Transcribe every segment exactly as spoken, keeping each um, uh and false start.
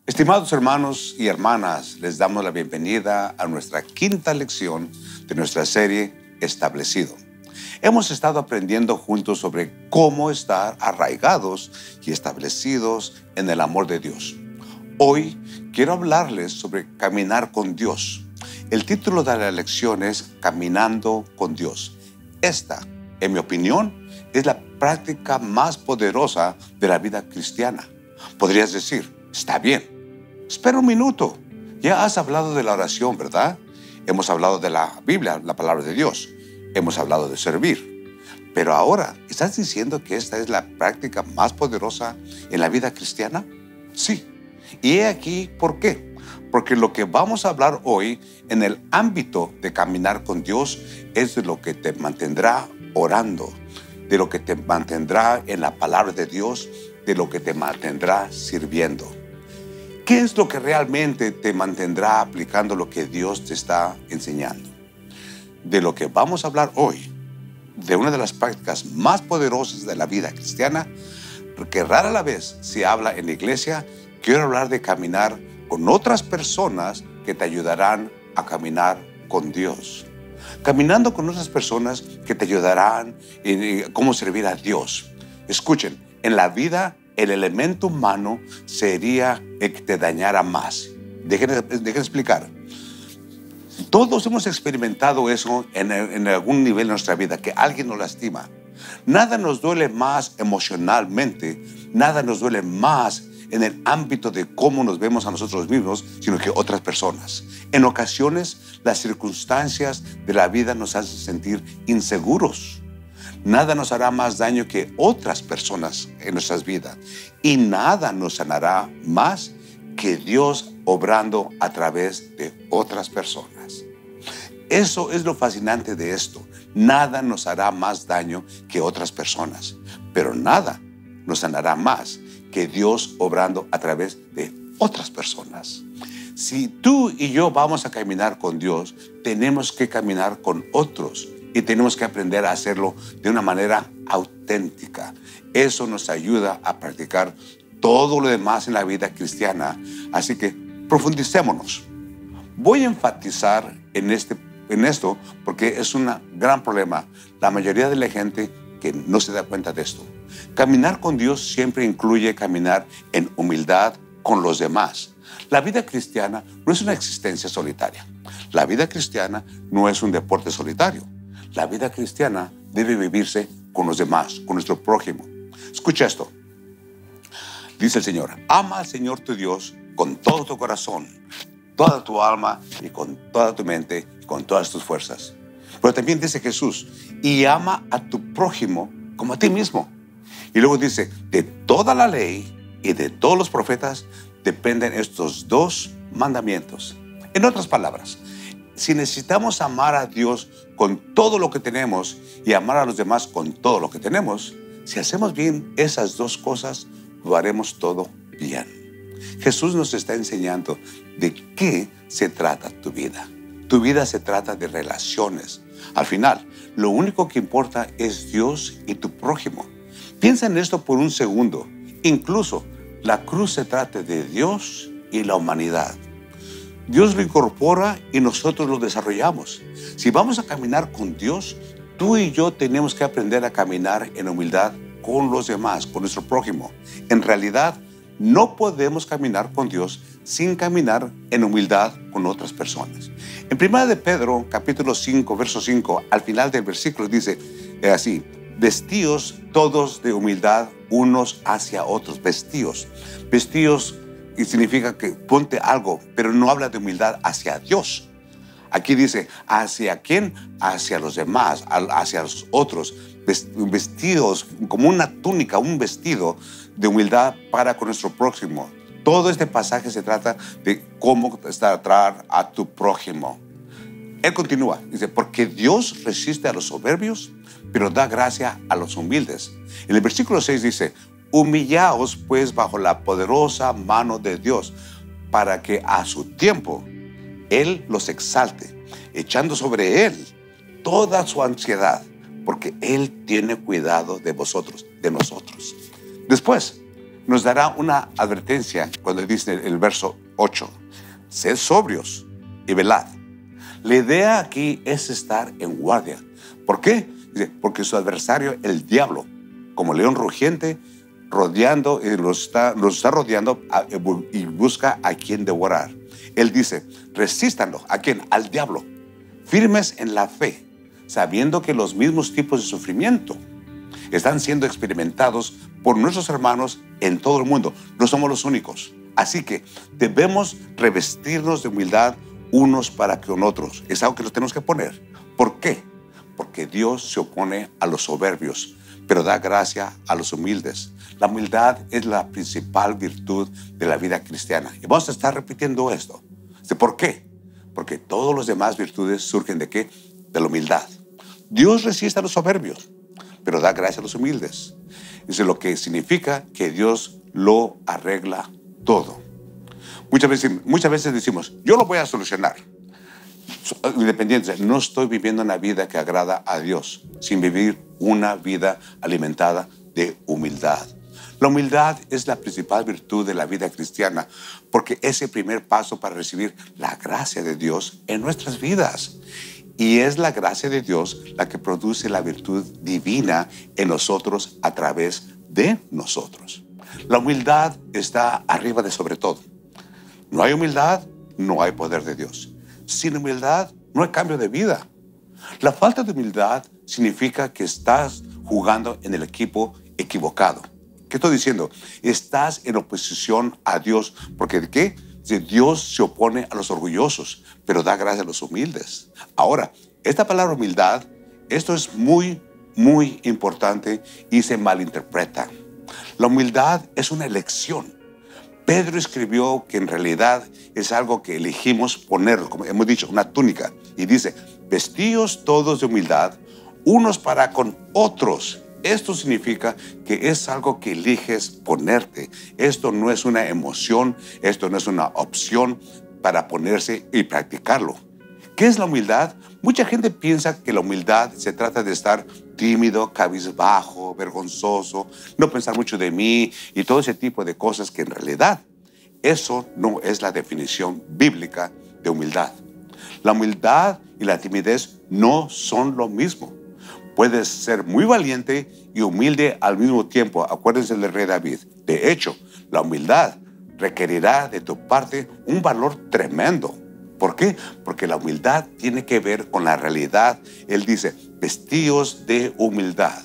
Estimados hermanos y hermanas, les damos la bienvenida a nuestra quinta lección de nuestra serie Establecido. Hemos estado aprendiendo juntos sobre cómo estar arraigados y establecidos en el amor de Dios. Hoy quiero hablarles sobre caminar con Dios. El título de la lección es Caminando con Dios. Esta, en mi opinión, es la práctica más poderosa de la vida cristiana. Podrías decir, está bien, espera un minuto. Ya has hablado de la oración, ¿verdad? Hemos hablado de la Biblia, la palabra de Dios. Hemos hablado de servir. Pero ahora, ¿estás diciendo que esta es la práctica más poderosa en la vida cristiana? Sí. Y he aquí por qué. Porque lo que vamos a hablar hoy en el ámbito de caminar con Dios es de lo que te mantendrá orando, de lo que te mantendrá en la palabra de Dios, de lo que te mantendrá sirviendo. ¿Qué es lo que realmente te mantendrá aplicando lo que Dios te está enseñando? De lo que vamos a hablar hoy, de una de las prácticas más poderosas de la vida cristiana, que rara la vez se habla en la iglesia, quiero hablar de caminar con otras personas que te ayudarán a caminar con Dios. Caminando con otras personas que te ayudarán en cómo servir a Dios. Escuchen, en la vida el elemento humano sería el que te dañara más. Dejen, dejen explicar. Todos hemos experimentado eso en, en algún nivel de nuestra vida, que alguien nos lastima. Nada nos duele más emocionalmente, nada nos duele más en el ámbito de cómo nos vemos a nosotros mismos, sino que otras personas. En ocasiones, las circunstancias de la vida nos hacen sentir inseguros. Nada nos hará más daño que otras personas en nuestras vidas. Y nada nos sanará más que Dios obrando a través de otras personas. Eso es lo fascinante de esto. Nada nos hará más daño que otras personas, pero nada nos sanará más que Dios obrando a través de otras personas. Si tú y yo vamos a caminar con Dios, tenemos que caminar con otros y tenemos que aprender a hacerlo de una manera auténtica. Eso nos ayuda a practicar todo lo demás en la vida cristiana. Así que profundicémonos. Voy a enfatizar en, este, en esto porque es un gran problema. La mayoría de la gente que no se da cuenta de esto. Caminar con Dios siempre incluye caminar en humildad con los demás. La vida cristiana no es una existencia solitaria. La vida cristiana no es un deporte solitario. La vida cristiana debe vivirse con los demás, con nuestro prójimo. Escucha esto. Dice el Señor, ama al Señor tu Dios con todo tu corazón, toda tu alma y con toda tu mente y con todas tus fuerzas. Pero también dice Jesús, y ama a tu prójimo como a ti mismo. Y luego dice, de toda la ley y de todos los profetas dependen estos dos mandamientos. En otras palabras, si necesitamos amar a Dios con todo lo que tenemos y amar a los demás con todo lo que tenemos, si hacemos bien esas dos cosas, lo haremos todo bien. Jesús nos está enseñando de qué se trata tu vida. Tu vida se trata de relaciones. Al final, lo único que importa es Dios y tu prójimo. Piensa en esto por un segundo. Incluso la cruz se trata de Dios y la humanidad. Dios lo incorpora y nosotros lo desarrollamos. Si vamos a caminar con Dios, tú y yo tenemos que aprender a caminar en humildad con los demás, con nuestro prójimo. En realidad, no podemos caminar con Dios sin caminar en humildad con otras personas. En primera de Pedro, capítulo cinco, verso cinco, al final del versículo dice así, vestíos todos de humildad unos hacia otros. Vestíos. Vestíos y significa que ponte algo, pero no habla de humildad hacia Dios. Aquí dice, ¿hacia quién? Hacia los demás, hacia los otros. Vestidos como una túnica, un vestido de humildad para con nuestro prójimo. Todo este pasaje se trata de cómo tratar a tu prójimo. Él continúa, dice, porque Dios resiste a los soberbios, pero da gracia a los humildes. En el versículo seis dice, humillaos pues bajo la poderosa mano de Dios, para que a su tiempo Él los exalte, echando sobre Él toda su ansiedad, porque Él tiene cuidado de vosotros, de nosotros. Después, nos dará una advertencia cuando dice el verso ocho. Sed sobrios y velad. La idea aquí es estar en guardia. ¿Por qué? Dice, porque su adversario, el diablo, como león rugiente, rodeando, eh, los, está, los está rodeando a, y busca a quien devorar. Él dice, resístanlo. ¿A quién? Al diablo. Firmes en la fe, sabiendo que los mismos tipos de sufrimiento están siendo experimentados por nuestros hermanos en todo el mundo. No somos los únicos. Así que debemos revestirnos de humildad unos para con otros. Es algo que nos tenemos que poner. ¿Por qué? Porque Dios se opone a los soberbios, pero da gracia a los humildes. La humildad es la principal virtud de la vida cristiana. Y vamos a estar repitiendo esto. ¿Por qué? Porque todas las demás virtudes surgen ¿de qué? De la humildad. Dios resiste a los soberbios, pero da gracia a los humildes. Eso es lo que significa que Dios lo arregla todo. Muchas veces, muchas veces decimos, yo lo voy a solucionar. Independiente, no estoy viviendo una vida que agrada a Dios, sin vivir una vida alimentada de humildad. La humildad es la principal virtud de la vida cristiana, porque es el primer paso para recibir la gracia de Dios en nuestras vidas. Y es la gracia de Dios la que produce la virtud divina en nosotros a través de nosotros. La humildad está arriba de sobre todo. No hay humildad, no hay poder de Dios. Sin humildad, no hay cambio de vida. La falta de humildad significa que estás jugando en el equipo equivocado. ¿Qué estoy diciendo? Estás en oposición a Dios. ¿Porque de qué? Dios se opone a los orgullosos, pero da gracia a los humildes. Ahora, esta palabra humildad, esto es muy, muy importante y se malinterpreta. La humildad es una elección. Pedro escribió que en realidad es algo que elegimos ponerlo, como hemos dicho, una túnica. Y dice, vestíos todos de humildad, unos para con otros. Esto significa que es algo que eliges ponerte. Esto no es una emoción, esto no es una opción para ponerse y practicarlo. ¿Qué es la humildad? Mucha gente piensa que la humildad se trata de estar tímido, cabizbajo, vergonzoso, no pensar mucho de mí y todo ese tipo de cosas que en realidad eso no es la definición bíblica de humildad. La humildad y la timidez no son lo mismo. Puedes ser muy valiente y humilde al mismo tiempo. Acuérdense del rey David. De hecho, la humildad requerirá de tu parte un valor tremendo. ¿Por qué? Porque la humildad tiene que ver con la realidad. Él dice, vestíos de humildad.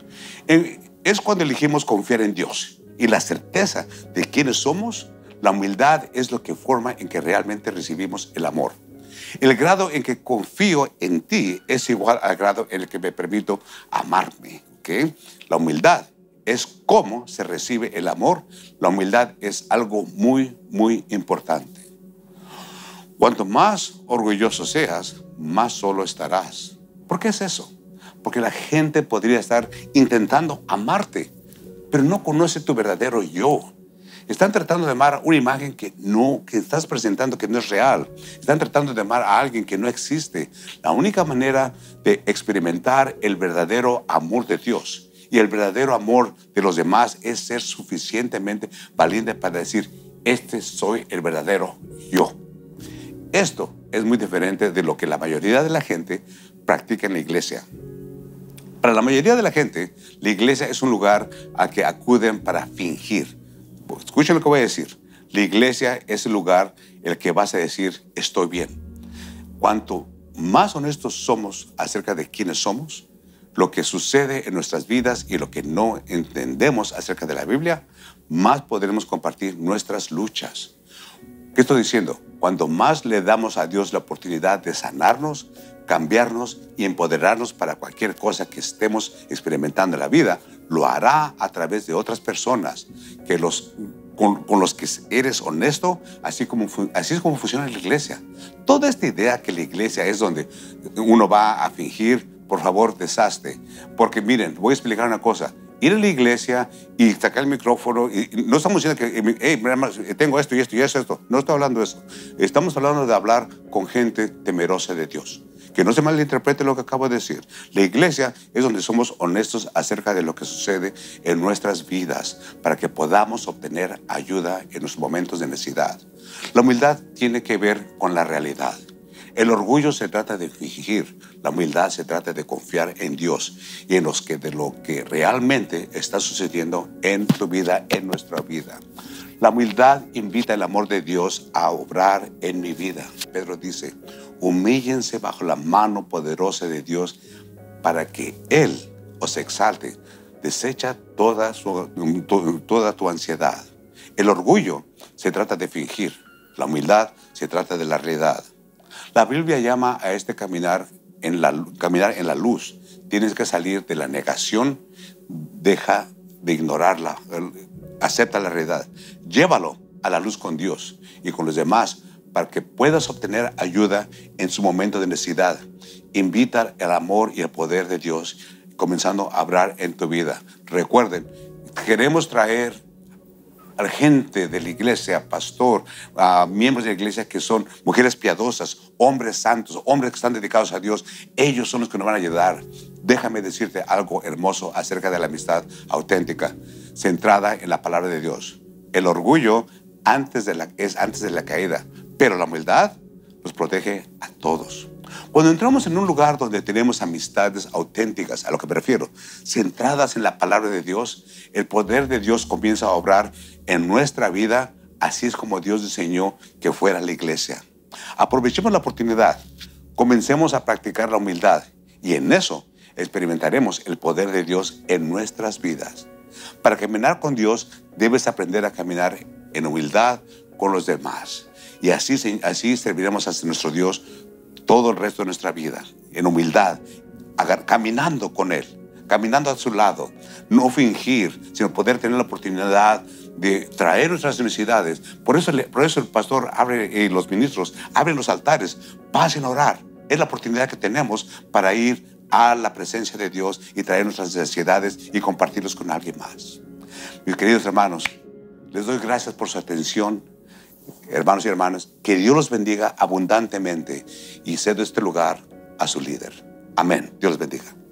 Es cuando elegimos confiar en Dios y la certeza de quiénes somos. La humildad es lo que forma en que realmente recibimos el amor. El grado en que confío en ti es igual al grado en el que me permito amarme. ¿Okay? La humildad es cómo se recibe el amor. La humildad es algo muy, muy importante. Cuanto más orgulloso seas, más solo estarás. ¿Por qué es eso? Porque la gente podría estar intentando amarte, pero no conoce tu verdadero yo. Están tratando de amar una imagen que no, que estás presentando que no es real. Están tratando de amar a alguien que no existe. La única manera de experimentar el verdadero amor de Dios y el verdadero amor de los demás es ser suficientemente valiente para decir, este soy el verdadero yo. Esto es muy diferente de lo que la mayoría de la gente practica en la iglesia. Para la mayoría de la gente, la iglesia es un lugar al que acuden para fingir. Escuchen lo que voy a decir. La iglesia es el lugar en el que vas a decir, estoy bien. Cuanto más honestos somos acerca de quiénes somos, lo que sucede en nuestras vidas y lo que no entendemos acerca de la Biblia, más podremos compartir nuestras luchas. ¿Qué estoy diciendo? Cuando más le damos a Dios la oportunidad de sanarnos, cambiarnos y empoderarnos para cualquier cosa que estemos experimentando en la vida, lo hará a través de otras personas que los, con, con los que eres honesto, así, como, así es como funciona la iglesia. Toda esta idea que la iglesia es donde uno va a fingir, por favor, deshazte. Porque miren, voy a explicar una cosa. Ir a la iglesia y sacar el micrófono, y no estamos diciendo que, hey, tengo esto y esto y eso, esto. No estoy hablando de eso. Estamos hablando de hablar con gente temerosa de Dios, Que no se malinterprete lo que acabo de decir. La iglesia es donde somos honestos acerca de lo que sucede en nuestras vidas para que podamos obtener ayuda en los momentos de necesidad. La humildad tiene que ver con la realidad. El orgullo se trata de fingir, la humildad se trata de confiar en Dios y en los que, de lo que realmente está sucediendo en tu vida, en nuestra vida. La humildad invita el amor de Dios a obrar en mi vida. Pedro dice, humíllense bajo la mano poderosa de Dios para que Él os exalte. Desecha toda, su, toda tu ansiedad. El orgullo se trata de fingir, la humildad se trata de la realidad. La Biblia llama a este caminar en la, caminar en la luz. Tienes que salir de la negación, deja de ignorarla, acepta la realidad. Llévalo a la luz con Dios y con los demás para que puedas obtener ayuda en su momento de necesidad. Invita el amor y el poder de Dios comenzando a obrar en tu vida. Recuerden, queremos traer a la gente de la iglesia, pastor, a miembros de la iglesia que son mujeres piadosas, hombres santos, hombres que están dedicados a Dios. Ellos son los que nos van a ayudar. Déjame decirte algo hermoso acerca de la amistad auténtica, centrada en la palabra de Dios. El orgullo antes de la, es antes de la caída, pero la humildad nos protege a todos. Cuando entramos en un lugar donde tenemos amistades auténticas, a lo que me refiero, centradas en la palabra de Dios, el poder de Dios comienza a obrar en nuestra vida. Así es como Dios diseñó que fuera la iglesia. Aprovechemos la oportunidad, comencemos a practicar la humildad y en eso experimentaremos el poder de Dios en nuestras vidas. Para caminar con Dios, debes aprender a caminar en humildad con los demás. Y así, así serviremos a nuestro Dios todo el resto de nuestra vida, en humildad, caminando con Él, caminando a su lado. No fingir, sino poder tener la oportunidad de traer nuestras necesidades. Por eso, por eso el pastor abre, y los ministros abren los altares, pasen a orar. Es la oportunidad que tenemos para ir a la presencia de Dios y traer nuestras necesidades y compartirlos con alguien más. Mis queridos hermanos, les doy gracias por su atención. Hermanos y hermanas, que Dios los bendiga abundantemente y cedo este lugar a su líder. Amén. Dios los bendiga.